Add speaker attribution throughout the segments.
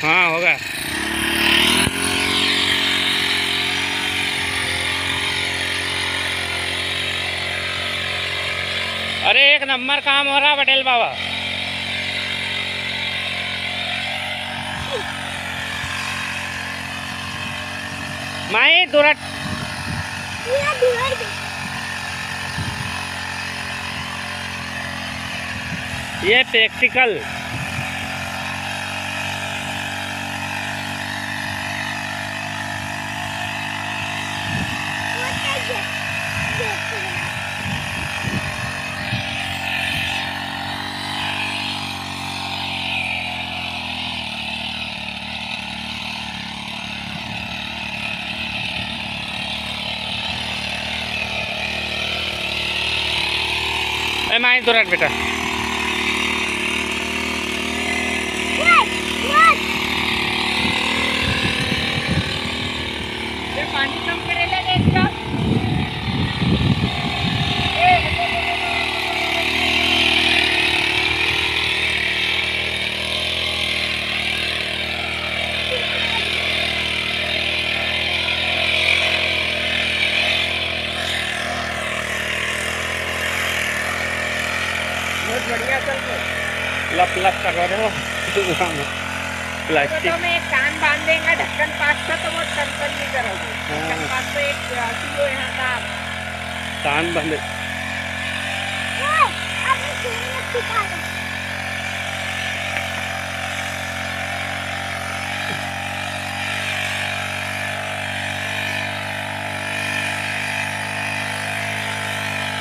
Speaker 1: हाँ होगा। अरे एक नंबर काम हो रहा पटेल बाबा। माई दूर ये प्रैक्टिकल। माई दूर बेटा। पानी कम करेला इसका। बहुत बढ़िया चल रहा। लप लप कर रहे हो प्लास्टिक। तो मैं एक कान बांध देंगे ढक्कन पास का, तो वो टन नहीं करोगे। ढक्कन पास तो एक किलो यहाँ का कान बांधे।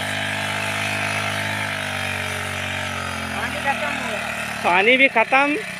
Speaker 1: पानी भी खत्म।